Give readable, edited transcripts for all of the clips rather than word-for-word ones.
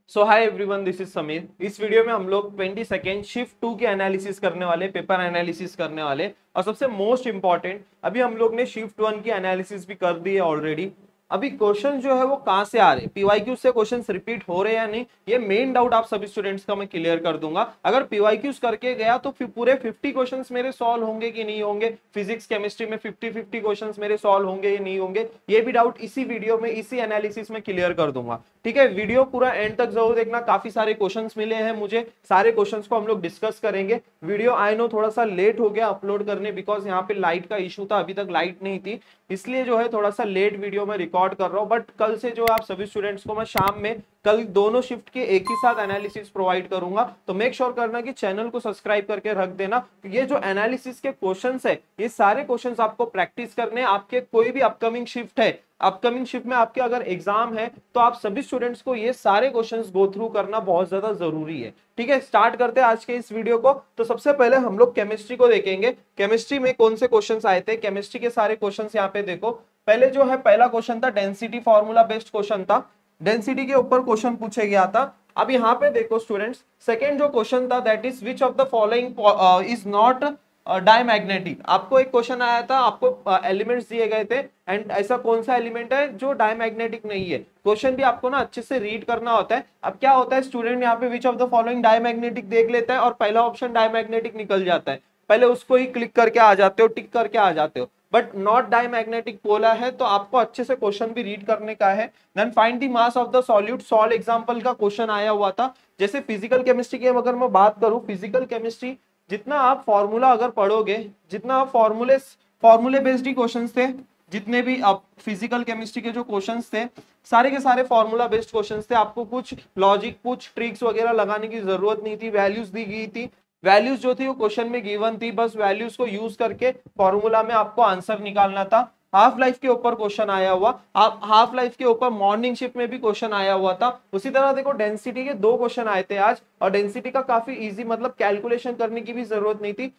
So hi everyone, this is Sameer. इस video में हम लोग 22nd शिफ्ट 2 की एनालिसिस करने वाले, पेपर एनालिसिस करने वाले। और सबसे मोस्ट इंपॉर्टेंट, अभी हम लोग ने शिफ्ट 1 की एनालिसिस भी कर दी है ऑलरेडी। अभी क्वेश्चन जो है वो कहाँ से आ रहे हैं, पीवाईक्यू से क्वेश्चन रिपीट हो रहे हैं या नहीं, ये मेन डाउट आप सभी स्टूडेंट्स का मैं क्लियर कर दूंगा। अगर पीवाईक्यूज करके गया तो फिर पूरे 50 क्वेश्चंस मेरे सॉल्व होंगे कि नहीं होंगे, फिजिक्स केमिस्ट्री में 50-50 क्वेश्चंस मेरे सॉल्व होंगे या नहीं होंगे, ये भी डाउट इसी वीडियो में, इसी एनालिसिस में क्लियर कर दूंगा। ठीक है, वीडियो पूरा एंड तक जरूर देखना। काफी सारे क्वेश्चंस मिले हैं मुझे, सारे क्वेश्चंस को हम लोग डिस्कस करेंगे। वीडियो आई नो थोड़ा सा लेट हो गया अपलोड करने, बिकॉज यहाँ पे लाइट का इशू था, अभी तक लाइट नहीं थी, इसलिए जो है थोड़ा सा लेट वीडियो में रिकॉर्ड कर रहा हूँ। बट कल से जो आप सभी स्टूडेंट्स को मैं शाम में कल दोनों शिफ्ट के एक ही साथ एनालिसिस प्रोवाइड करूंगा। तो मेक श्योर करना कि चैनल को सब्सक्राइब करके रख देना। ये जो एनालिसिस के क्वेश्चंस है, ये सारे क्वेश्चंस आपको प्रैक्टिस करने, आपके कोई भी अपकमिंग शिफ्ट है, अपकमिंग शिफ्ट में आपके अगर एग्जाम है तो आप सभी स्टूडेंट्स को ये सारे क्वेश्चंस गो थ्रू करना बहुत ज्यादा जरूरी है। ठीक है, स्टार्ट करते हैं आज के इस वीडियो को। तो सबसे पहले हम लोग केमिस्ट्री को देखेंगे। केमिस्ट्री में कौन से क्वेश्चंस आए थे, केमिस्ट्री के सारे क्वेश्चंस यहाँ पे देखो। पहले जो है पहला क्वेश्चन था डेंसिटी फॉर्मूला बेस्ड क्वेश्चन था, डेंसिटी के ऊपर क्वेश्चन पूछे गया था। अब यहाँ पे देखो स्टूडेंट्स, सेकेंड जो क्वेश्चन था that is which of the following is not diamagnetic. आपको एक क्वेश्चन आया था, आपको एलिमेंट्स दिए गए थे एंड ऐसा कौन सा एलिमेंट है जो डायमैग्नेटिक नहीं है। क्वेश्चन भी आपको ना अच्छे से रीड करना होता है। अब क्या होता है, स्टूडेंट यहाँ पे which of the following diamagnetic देख लेता है और पहला ऑप्शन डायमैग्नेटिक निकल जाता है, पहले उसको ही क्लिक करके आ जाते हो, टिक करके आ जाते हो। बट नॉट डायमैग्नेटिक बोला है तो आपको अच्छे से क्वेश्चन भी रीड करने का है। Then find the mass of the solute, solve example का क्वेश्चन आया हुआ था। जैसे फिजिकल केमिस्ट्री की अगर मैं बात करूं, फिजिकल केमिस्ट्री जितना आप फॉर्मूला अगर पढ़ोगे, जितना आप फॉर्मूले बेस्ड ही क्वेश्चंस थे, जितने भी आप फिजिकल केमिस्ट्री के जो क्वेश्चंस थे सारे के सारे फॉर्मूला बेस्ड क्वेश्चंस थे। आपको कुछ लॉजिक, कुछ ट्रिक्स वगैरह लगाने की जरूरत नहीं थी। वैल्यूज दी गई थी, वैल्यूज जो थी वो क्वेश्चन में गिवन थी, बस वैल्यूज को यूज करके फॉर्मूला में आपको आंसर निकालना था। हाफ लाइफ के ऊपर क्वेश्चन आया हुआ, हाफ लाइफ के ऊपर मॉर्निंग शिफ्ट में भी क्वेश्चन आया हुआ था। उसी तरह देखो डेंसिटी के दो क्वेश्चन आए थे आज, और डेंसिटी का काफी इजी, मतलब कैलकुलेशन करने की भी जरूरत नहीं थी।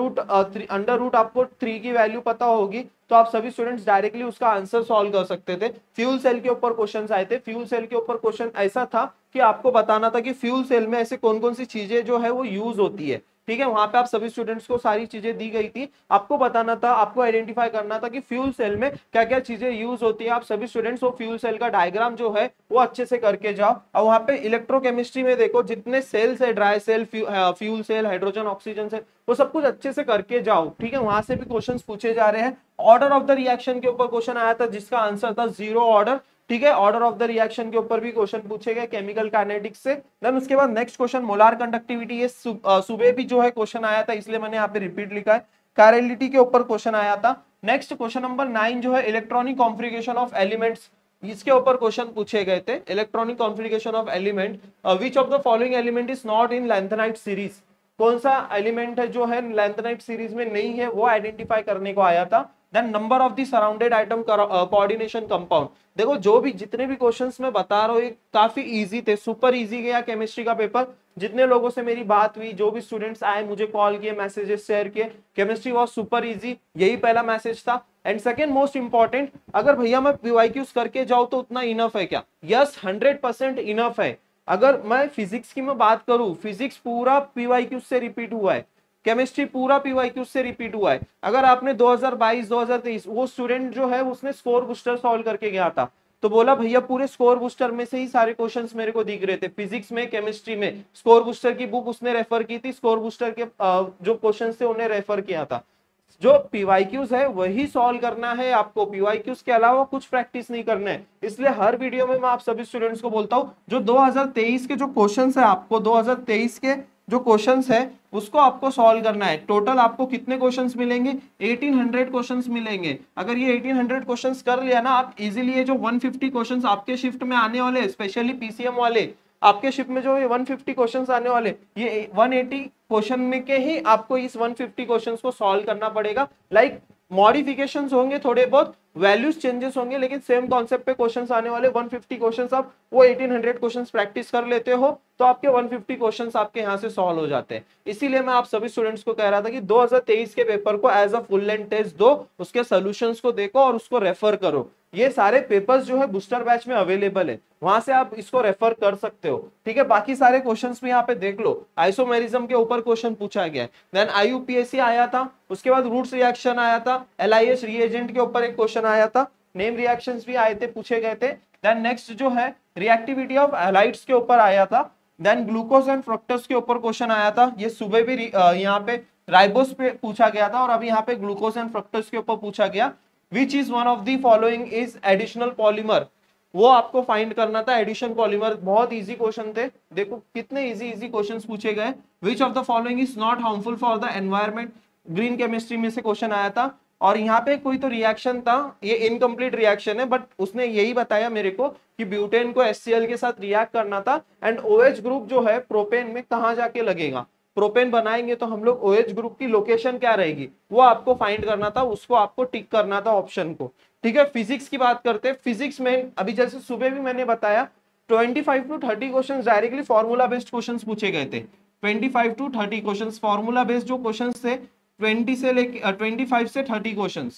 अंडर रूट आपको 3 की वैल्यू पता होगी तो आप सभी स्टूडेंट्स डायरेक्टली उसका आंसर सॉल्व कर सकते थे। फ्यूल सेल के ऊपर क्वेश्चन आए थे। फ्यूल सेल के ऊपर क्वेश्चन ऐसा था कि आपको बताना था कि फ्यूल सेल में ऐसे कौन कौन सी चीजें जो है वो यूज होती है। ठीक है, वहां पे आप सभी स्टूडेंट्स को सारी चीजें दी गई थी, आपको बताना था, आपको आइडेंटिफाई करना था कि फ्यूल सेल में क्या क्या चीजें यूज होती है। आप सभी स्टूडेंट्स वो फ्यूल सेल का डायग्राम जो है वो अच्छे से करके जाओ। और वहां पे इलेक्ट्रोकेमिस्ट्री में देखो जितने सेल्स है, dry cell, fuel cell, hydrogen, oxygen cell, वो सब कुछ अच्छे से करके जाओ। ठीक है, वहां से भी क्वेश्चंस पूछे जा रहे हैं। ऑर्डर ऑफ द रिएक्शन के ऊपर क्वेश्चन आया था जिसका आंसर था जीरो ऑर्डर। ठीक है, ऑर्डर ऑफ द रिएक्शन के ऊपर भी क्वेश्चन पूछे गए केमिकल काइनेटिक्स से। देन उसके बाद नेक्स्ट क्वेश्चन मोलार कंडक्टिविटी, ये सुबह भी जो है क्वेश्चन आया था, इसलिए मैंने यहाँ पे रिपीट लिखा है। कैरेलिटी के ऊपर क्वेश्चन आया था। नेक्स्ट क्वेश्चन नंबर 9 जो है इलेक्ट्रॉनिक कॉन्फ़िगरेशन ऑफ एलिमेंट्स, इसके ऊपर क्वेश्चन पूछे गए थे। Electronic configuration of element, which of the following element is not in lanthanide series. कौन सा एलिमेंट है जो है लैंथेनाइट सीरीज में नहीं है, वो आइडेंटिफाई करने को आया था। Then number of the surrounded item coordination compound. देखो जो भी जितने भी क्वेश्चंस मैं बता रहा हूँ ये काफी इजी थे, सुपर इजी गया केमिस्ट्री का पेपर। जितने लोगों से मेरी बात हुई, जो भी स्टूडेंट्स आए, मुझे कॉल किए, मैसेजेस शेयर किए, केमिस्ट्री वाज सुपर इजी, यही पहला मैसेज था। एंड सेकंड मोस्ट इंपॉर्टेंट, अगर भैया मैं पीवाईक्यूज करके जाऊं तो उतना इनफ है क्या? यस, 100% इनफ है। अगर मैं फिजिक्स की मैं बात करूं, फिजिक्स पूरा पीवाईक्यूज से रिपीट हुआ है, केमिस्ट्री पूरा पीवाईक्यू से रिपीट हुआ है। अगर आपने 2022 2023 वो स्टूडेंट जो है उसने स्कोर बूस्टर सॉल्व करके गया था, तो बोला भैया पूरे स्कोर बूस्टर में से ही सारे क्वेश्चंस मेरे को दिख रहे थे। फिजिक्स में, केमिस्ट्री में स्कोर बूस्टर की बुक उसने रेफर की थी, स्कोर बूस्टर के जो क्वेश्चंस थे उन्हें रेफर किया था। जो पीवाईक्यूज है वही सॉल्व करना है आपको, पीवाईक्यूज के अलावा कुछ प्रैक्टिस नहीं करना है। इसलिए हर वीडियो में मैं आप सभी स्टूडेंट्स को बोलता हूं, जो 2023 के जो क्वेश्चंस है, आपको 2023 के जो क्वेश्चंस है उसको आपको सॉल्व करना है। टोटल आपको कितने क्वेश्चंस मिलेंगे? 1800 क्वेश्चंस मिलेंगे। अगर ये 1800 क्वेश्चंस कर लिया ना आप इजीली, ये जो 150 क्वेश्चंस आपके शिफ्ट में आने वाले, स्पेशली पीसीएम वाले, आपके शिफ्ट में जो ये 150 क्वेश्चंस आने वाले, ये 180 क्वेश्चन में के ही आपको इस 150 क्वेश्चंस को सॉल्व करना पड़ेगा। लाइक मॉडिफिकेशंस होंगे थोड़े बहुत, वैल्यूज चेंजेस होंगे, लेकिन सेम कॉन्सेप्ट पे क्वेश्चंस आने वाले। 150 क्वेश्चंस आप वो 1800 क्वेश्चंस प्रैक्टिस कर लेते हो तो आपके 150 क्वेश्चंस आपके यहाँ से सॉल्व हो जाते हैं। इसीलिए मैं आप सभी स्टूडेंट्स को कह रहा था कि 2023 के पेपर को as a full length test दो, उसके सॉल्यूशंस को देखो और उसको रेफर करो। ये सारे पेपर्स जो है बूस्टर बैच में अवेलेबल है, वहां से आप इसको रेफर कर सकते हो। ठीक है, बाकी सारे क्वेश्चंस भी यहाँ पे देख लो, आइसोमेरिज्म के ऊपर क्वेश्चन पूछा गया है। देन IUPAC आया था, उसके बाद रूट्स रिएक्शन आया था, LIS रिएजेंट के ऊपर एक क्वेश्चन आया था, नेम रिएक्शंस भी आए थे, पूछे गए थे। देन नेक्स्ट जो है रिएक्टिविटी ऑफ हैलाइड्स के ऊपर आया था। देन ग्लूकोज एंड फ्रक्टोज के ऊपर क्वेश्चन आया था, ये सुबह भी यहाँ पे राइबोस पे पूछा गया था और अभी यहाँ पे ग्लूकोज एंड फ्रक्टोज के ऊपर पूछा गया। Which is one of the following is additional polymer, वो आपको फाइंड करना था। एडिशन पॉलीमर बहुत इजी क्वेश्चन थे, देखो कितने इजी क्वेश्चंस पूछे गए। Which of the following is not harmful for the environment, green chemistry में से क्वेश्चन आया था। और यहाँ पे कोई तो रिएक्शन था, ये इनकम्प्लीट रिएक्शन है, बट उसने यही बताया मेरे को कि ब्यूटेन को HCl के साथ रिएक्ट करना था एंड OH ग्रुप जो है प्रोपेन में कहाँ जाके लगेगा, प्रोपेन बनाएंगे तो हम लोग OH ग्रुप की लोकेशन क्या रहेगी वो आपको फाइंड करना था, उसको आपको टिक करना था ऑप्शन को। ठीक है, फिजिक्स की बात करते हैं। फिजिक्स में अभी जैसे सुबह भी मैंने बताया 25 to 30 question directly formula based question पूछे गए थे। 25 to 30 क्वेश्चन फॉर्मूला बेस्ड जो क्वेश्चन थे 25 से 30 क्वेश्चन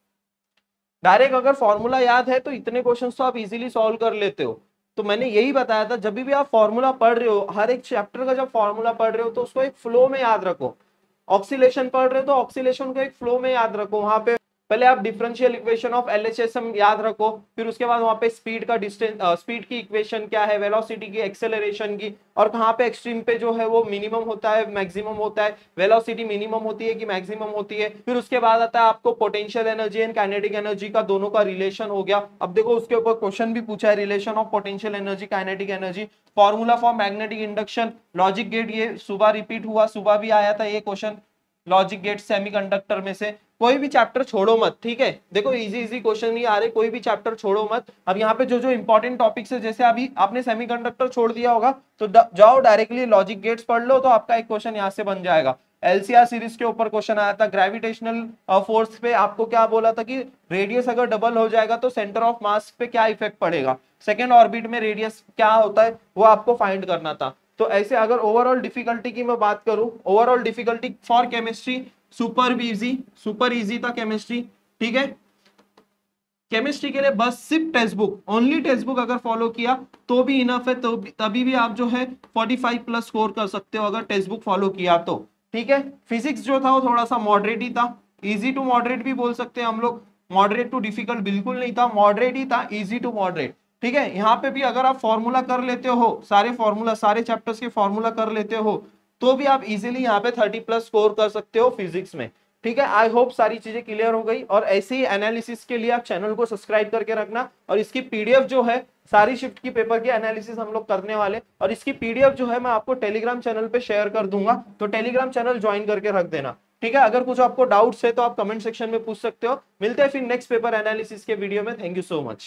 डायरेक्ट, अगर फॉर्मूला याद है तो इतने क्वेश्चन तो आप इजीली सॉल्व कर लेते हो। तो मैंने यही बताया था, जब भी आप फॉर्मूला पढ़ रहे हो, हर एक चैप्टर का जब फॉर्मूला पढ़ रहे हो तो उसको एक फ्लो में याद रखो। ऑक्सीलेशन पढ़ रहे हो तो ऑक्सीलेशन को एक फ्लो में याद रखो। वहां पे पहले आप डिफरेंशियल इक्वेशन ऑफ LHS याद रखो, फिर उसके बाद वहां पे स्पीड का डिस्टेंस, स्पीड की इक्वेशन क्या है, वेलोसिटी की, एक्सेलरेशन की, और कहाँ पे एक्सट्रीम पे जो है वो मिनिमम होता है मैक्सिमम होता है, वेलोसिटी मिनिमम होती है कि मैक्सिमम होती है। फिर उसके बाद आता है आपको potential energy and kinetic energy का दोनों का रिलेशन हो गया। अब देखो उसके ऊपर क्वेश्चन भी पूछा है, relation of potential energy kinetic energy, formula for magnetic induction, logic gate, ये सुबह रिपीट हुआ, सुबह भी आया था ये क्वेश्चन, लॉजिक गेट सेमीकंडक्टर में से। कोई भी चैप्टर छोड़ो मत, ठीक है, देखो इजी क्वेश्चन नहीं आ रहे, कोई भी चैप्टर छोड़ो मत। अब यहाँ पे जो जो इंपॉर्टेंट टॉपिक्स है, जैसे अभी आपने सेमीकंडक्टर छोड़ दिया होगा तो जाओ डायरेक्टली लॉजिक गेट्स पढ़ लो, तो आपका एक क्वेश्चन यहाँ से बन जाएगा। LCR सीरीज के ऊपर क्वेश्चन आया था, ग्रेविटेशनल फोर्स पे आपको क्या बोला था कि रेडियस अगर डबल हो जाएगा तो सेंटर ऑफ मास पे क्या इफेक्ट पड़ेगा, सेकेंड ऑर्बिट में रेडियस क्या होता है वो आपको फाइंड करना था। तो ऐसे अगर ओवरऑल डिफिकल्टी की मैं बात करूं, overall difficulty for chemistry super easy था केमिस्ट्री। ठीक है, केमिस्ट्री के लिए बस सिर्फ text book, only text book अगर फॉलो किया तो भी इनफ है, तो तभी भी आप जो है 45 प्लस स्कोर कर सकते हो अगर टेक्स्ट बुक फॉलो किया तो। ठीक है, फिजिक्स जो था वो थोड़ा सा मॉडरेट ही था, इजी टू मॉडरेट भी बोल सकते हैं हम लोग, मॉडरेट टू डिफिकल्ट बिल्कुल नहीं था, मॉडरेट ही था, इजी टू मॉडरेट। ठीक है, यहाँ पे भी अगर आप फॉर्मूला कर लेते हो, सारे फॉर्मूला सारे चैप्टर्स के फॉर्मूला कर लेते हो तो भी आप इजीली यहाँ पे 30 प्लस स्कोर कर सकते हो फिजिक्स में। ठीक है, आई होप सारी चीजें क्लियर हो गई, और ऐसे ही एनालिसिस के लिए आप चैनल को सब्सक्राइब करके रखना, और इसकी PDF जो है सारी शिफ्ट की पेपर की एनालिसिस हम लोग करने वाले, और इसकी PDF जो है मैं आपको टेलीग्राम चैनल पे शेयर कर दूंगा, तो टेलीग्राम चैनल ज्वाइन करके रख देना। ठीक है, अगर कुछ आपको डाउट्स है तो आप कमेंट सेक्शन में पूछ सकते हो। मिलते हैं फिर नेक्स्ट पेपर एनालिसिस के वीडियो में। Thank you so much.